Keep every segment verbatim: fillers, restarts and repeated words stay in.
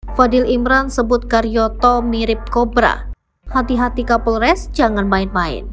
Fadil Imran sebut Karyoto mirip kobra. Hati-hati Kapolres, jangan main-main.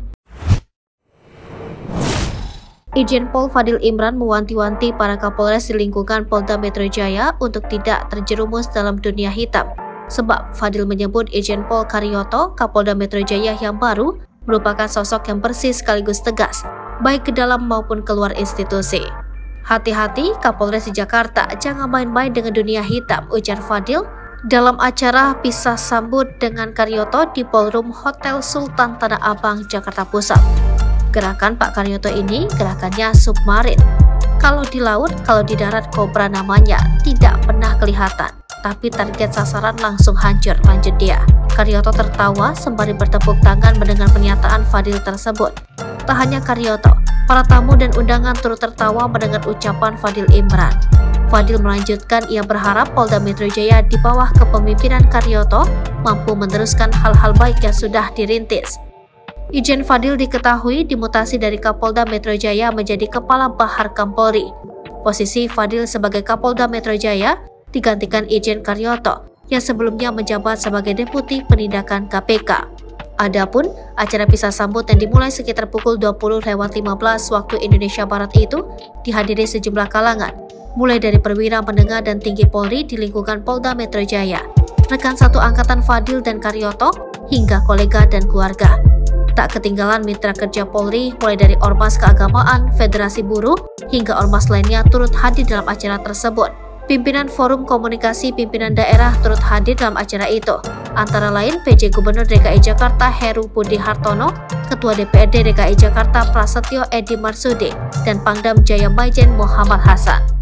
Irjen Pol Fadil Imran mewanti-wanti para Kapolres di lingkungan Polda Metro Jaya untuk tidak terjerumus dalam dunia hitam. Sebab Fadil menyebut Irjen Pol Karyoto, Kapolda Metro Jaya yang baru, merupakan sosok yang bersih sekaligus tegas, baik ke dalam maupun keluar institusi. Hati-hati Kapolres di Jakarta, jangan main-main dengan dunia hitam, ujar Fadil dalam acara pisah sambut dengan Karyoto di Ballroom Hotel Sultan Tanah Abang, Jakarta Pusat. Gerakan Pak Karyoto ini gerakannya submarin. Kalau di laut, kalau di darat kobra namanya, tidak pernah kelihatan. Tapi target sasaran langsung hancur, lanjut dia. Karyoto tertawa sembari bertepuk tangan mendengar pernyataan Fadil tersebut. Tak hanya Karyoto, para tamu dan undangan turut tertawa mendengar ucapan Fadil Imran. Fadil melanjutkan ia berharap Polda Metro Jaya di bawah kepemimpinan Karyoto mampu meneruskan hal-hal baik yang sudah dirintis. Irjen Fadil diketahui dimutasi dari Kapolda Metro Jaya menjadi Kepala Baharkam Polri. Posisi Fadil sebagai Kapolda Metro Jaya digantikan Irjen Karyoto yang sebelumnya menjabat sebagai Deputi Penindakan K P K. Adapun acara pisah sambut yang dimulai sekitar pukul dua puluh lewat lima belas waktu Indonesia Barat itu dihadiri sejumlah kalangan, mulai dari perwira menengah dan tinggi Polri di lingkungan Polda Metro Jaya, rekan satu angkatan Fadil dan Karyoto, hingga kolega dan keluarga. Tak ketinggalan mitra kerja Polri mulai dari Ormas Keagamaan, Federasi Buruh, hingga ormas lainnya turut hadir dalam acara tersebut. Pimpinan Forum Komunikasi Pimpinan Daerah turut hadir dalam acara itu, antara lain P J Gubernur D K I Jakarta Heru Budi Hartono, Ketua D P R D D K I Jakarta Prasetyo Edi Marsudi, dan Pangdam Jaya Maijen Muhammad Hasan.